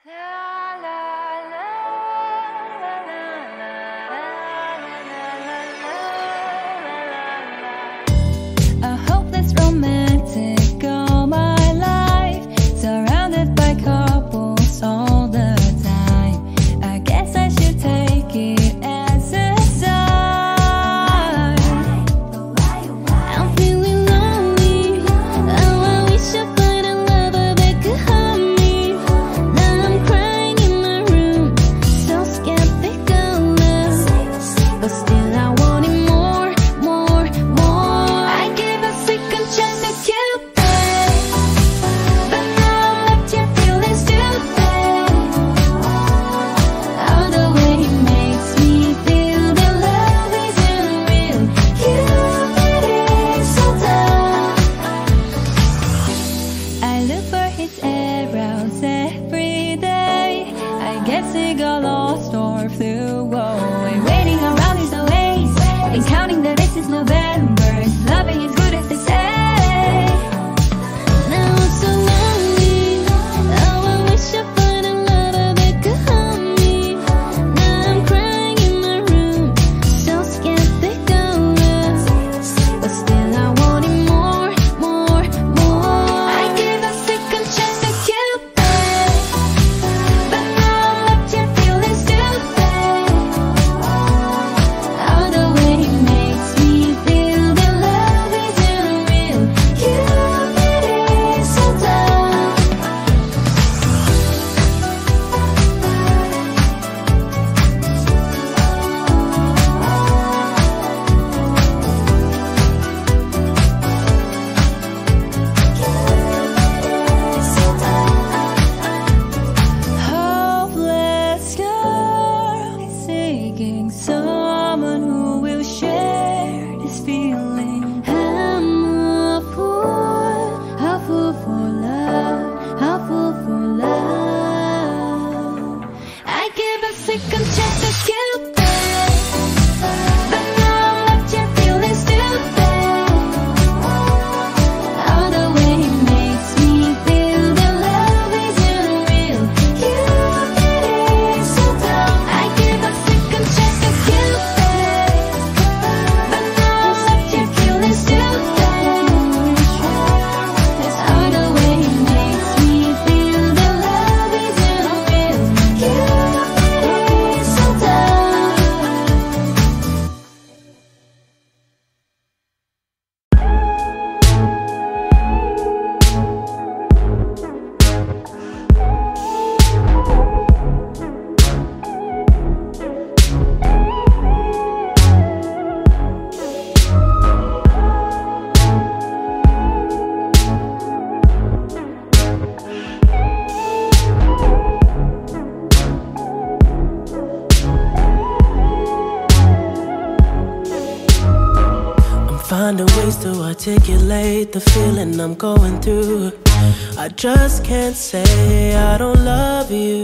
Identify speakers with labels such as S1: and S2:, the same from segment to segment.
S1: Finding ways to articulate the feeling I'm going through. I just can't say I don't love you,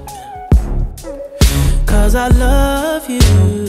S1: 'cause I love you.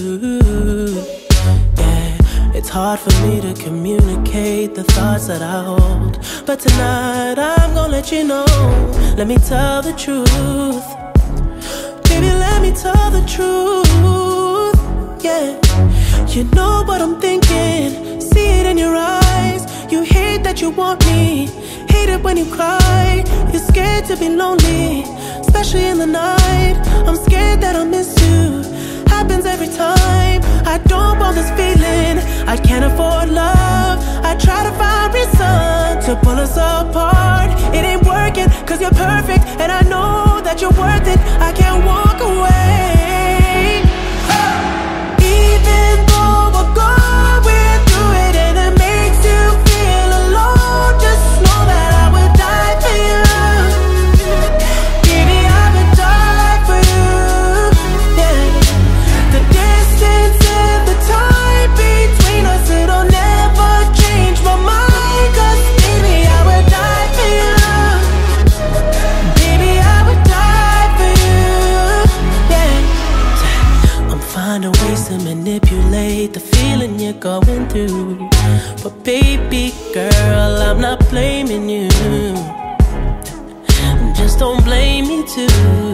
S1: Yeah, it's hard for me to communicate the thoughts that I hold, but tonight I'm gonna let you know. Let me tell the truth. Baby, let me tell the truth. Yeah, you know what I'm thinking. See it in your eyes. You hate that you want me, hate it when you cry. You're scared to be lonely, especially in the night. I'm scared that I'll miss you. Happens every time. I don't want this feeling. I can't afford love. I try to find reason to pull us apart. It ain't working, 'cause you're perfect, and I know that you're worth it. I can't walk away. Even though we're going through it and it makes you feel alone, just know that I would die for you. Baby, I would die for you. Yeah. The distance and the time between us, it'll never change my mind. 'Cause baby, I would die for you. Baby, I would die for you. Yeah. I'm finding ways to manipulate the feeling you're going through, but baby girl, I'm not blaming you. Just don't blame me too.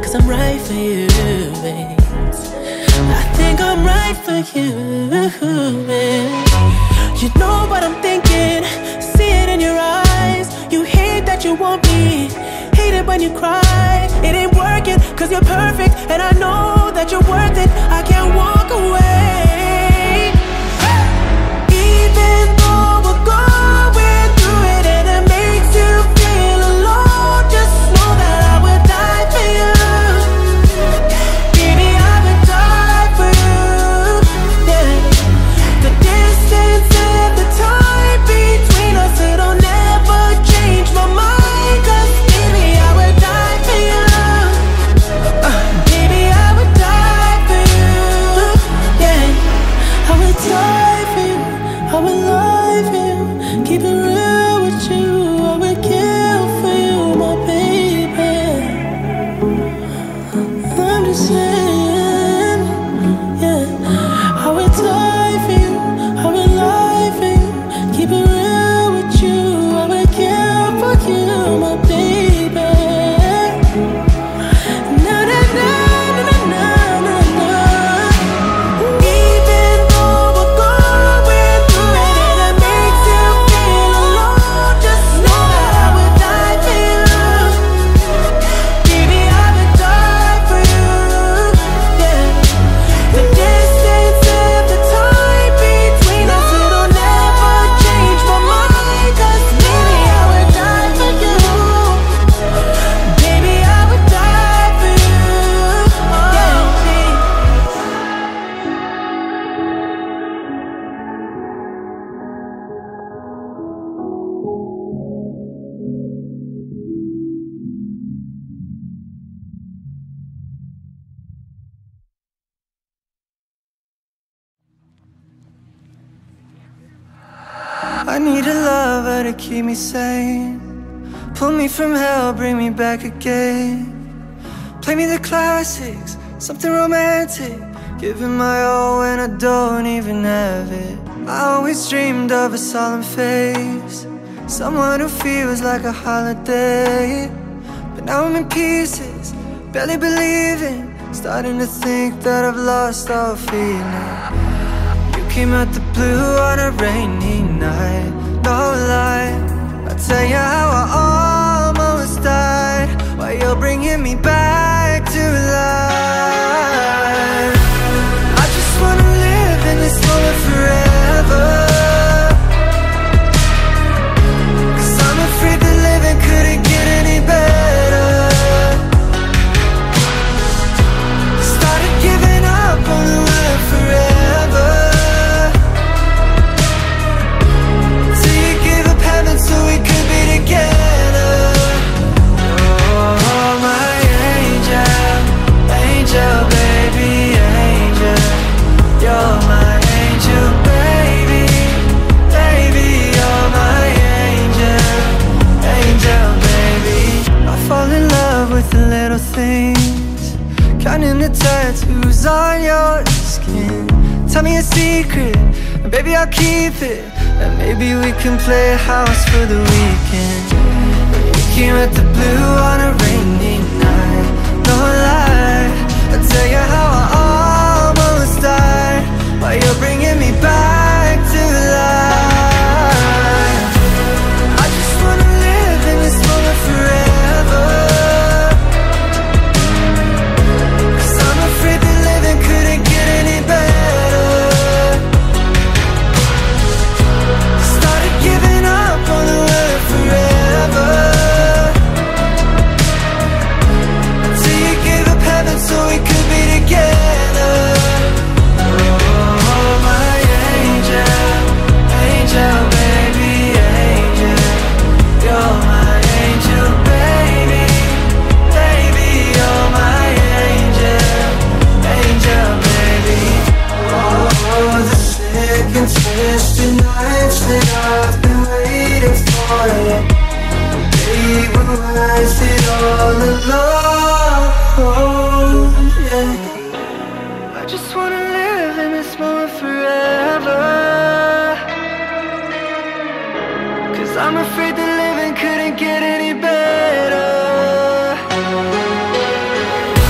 S1: 'cause I'm right for you, babe. I think I'm right for you, babe. You know what I'm thinking, see it in your eyes. You hate that you want me, hate it when you cry. It ain't working 'cause you're perfect, and I know that you're worth it. I can't walk away. Even though we're going through it and it makes you feel alone, just know that I would die for you. Baby, I would die for you. Yeah. The distance and the time between us, it'll never change my mind. 'Cause baby, I would die for you. Baby, I would die for you. Yeah. I would die for you. I would lie for you. Keep it real with you. I would kill for you, my baby. I'm just saying, yeah. I would die for you. I would lie for you. Keep it real with you. I would kill for you, my baby. Na na na na na na na. Even though we're going through it and it makes you feel alone, just know that I would die for you. Baby, I would die for you. Yeah. The distance and the time between us, it'll never change my mind. 'Cause baby, I would die for you. Baby, I would die for you. Yeah.
S2: I need a lover to keep me sane. Pull me from hell, bring me back again. Play me the classics, something romantic. Giving my all when I don't even have it. I always dreamed of a solemn face, someone who feels like a holiday. But now I'm in pieces, barely believing, starting to think that I've lost all feeling. You came out the blue on a rainy night, no lie. I'll tell you how I almost died, while you're bringing me back to life. I just wanna live in this moment forever, 'cause I'm afraid that living couldn't get any better. Started giving up on the word forever, so we could be together. Oh, my angel, angel, baby, angel. You're my angel, baby, baby. You're my angel, angel, baby. I fall in love with the little things, counting the tattoos on your skin. Tell me a secret, and baby, I'll keep it. And maybe we can play house for the weekend. You came at the blue on a rainy night, no lie. I'll tell you how I almost died, while you're bringing me back to life. I just wanna live in this moment forever, 'cause I'm afraid that living couldn't get any better. Giving up on the word forever, till you gave up heaven so we could be together. Oh, my angel, angel, baby, angel. You're my angel, baby, baby. You're my angel, angel, baby. Oh, the sick and twisted nights that I've been waiting for you, they were worth it all alone, yeah. I just wanna live in this moment forever, 'cause I'm afraid that living couldn't get any better.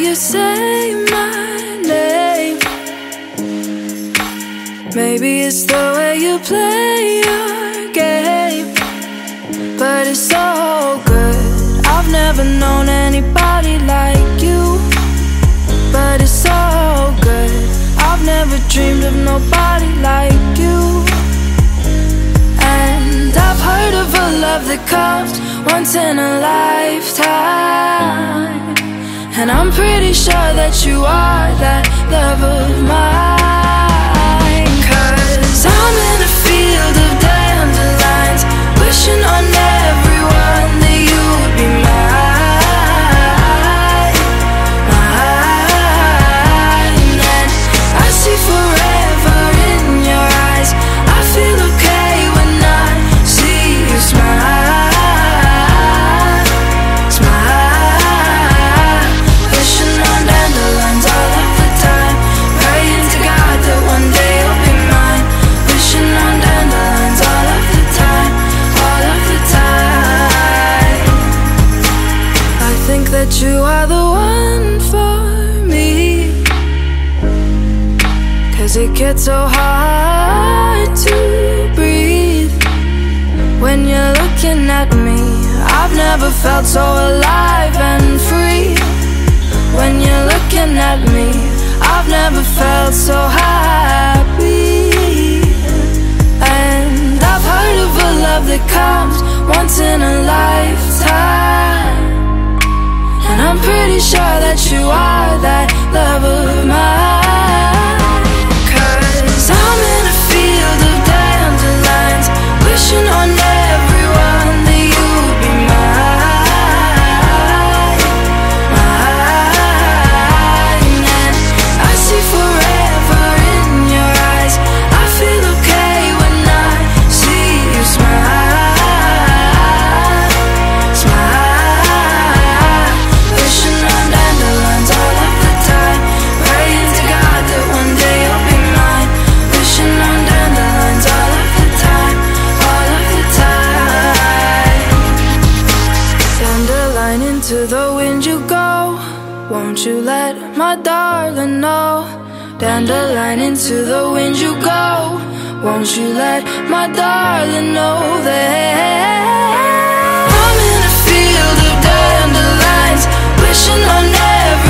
S3: you say my name. Maybe it's the way you play your game, but it's so good. I've never known anybody like you, but it's so good. I've never dreamed of nobody like you. And I've heard of a love that comes once in a lifetime, and I'm pretty sure that you are that love of mine. 'Cause I'm in a field of dandelions, wishing on everyone that you would be mine, mine. And I see forever in your eyes. I feel okay when I see you smile, smile. Wishing on dandelions all of the time, praying to God that one day you'll be mine. Wishing on dandelions all of the time, all of the time. I think that you are the one for me, 'cause it gets so hard to breathe when you're looking at me. I've never felt so alive and free. When you're looking at me, I've never felt so happy. And I've heard of a love that comes once in a lifetime, and I'm pretty sure that you are that love of mine. 'Cause I'm in a field of dandelions, wishing on everyone that you would be mine, mine. And I see forever in your eyes. I feel okay when I see you smile, smile. Wishing on dandelions all of the time, praying to God that one day you'll be mine. Wishing on dandelions all of the time, all of the time. Dandelion, into the wind you go, won't you let my darling know? Dandelion, into the wind you go, won't you let my darling know that I'm in a field of dandelions, wishing on everyone